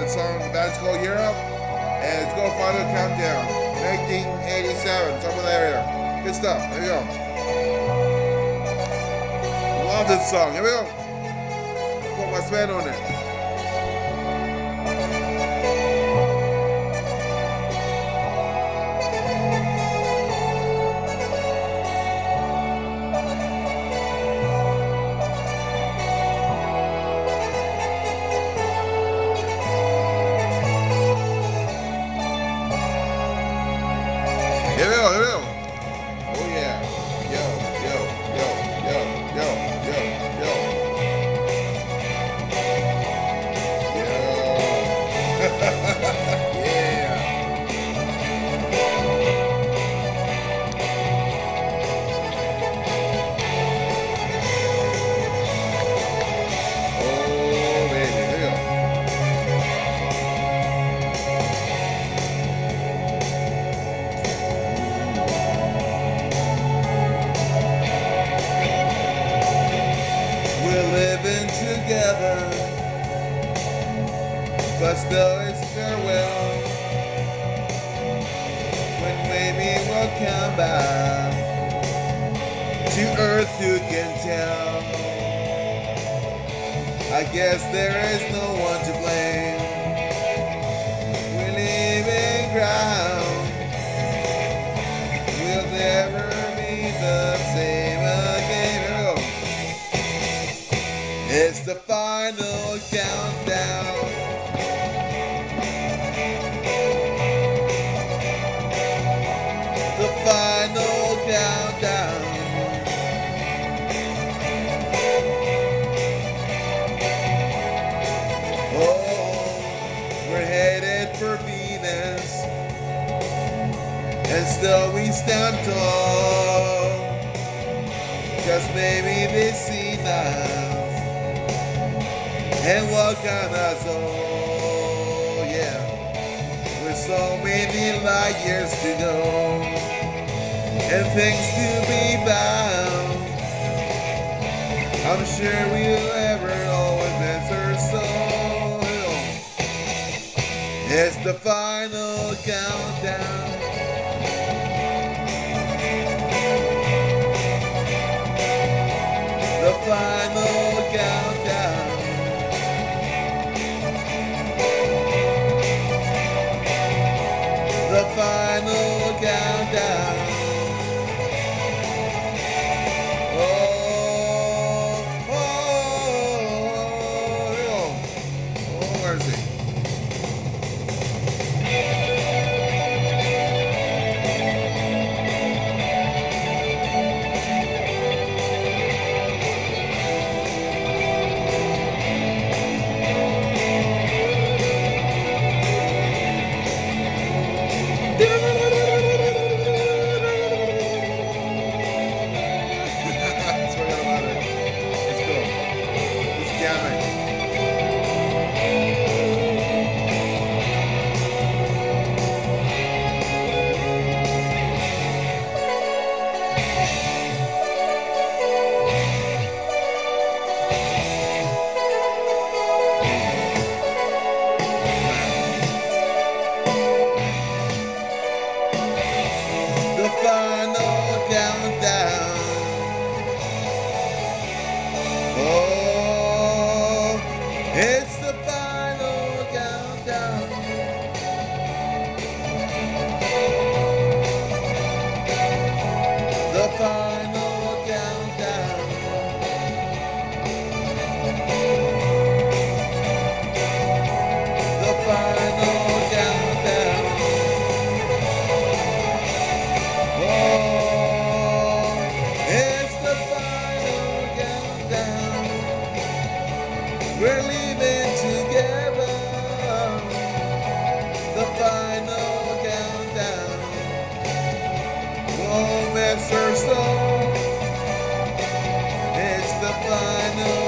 song. The band's called Europe, and it's called Final Countdown, 1987, somewhere there. Good stuff. There you go. Love this song. Here we go. Put my spin on it. Here we go, here we go. Oh yeah. Yo, yo, yo, yo, yo, yo, yo. Yo. Yeah. Oh baby, here we go. We're living together, but still it's farewell. When maybe we'll come back to earth, you can tell. I guess there is no one to blame. We're leaving ground. We'll never be the same again. Here we go. It's the final countdown. The final countdown. Oh, we're headed for Venus, and still we stand tall. 'Cause maybe they see us and walk on us, oh yeah. With so many light years to go and things to be found, I'm sure we'll ever always miss her so. It's the final countdown. The final countdown. The final countdown. Oh, oh, oh, where is he? The final countdown. Oh, it's the final countdown. The final countdown. The final countdown. Oh, it's the final countdown. We're leaving together. The final countdown. Won't miss her so. It's the final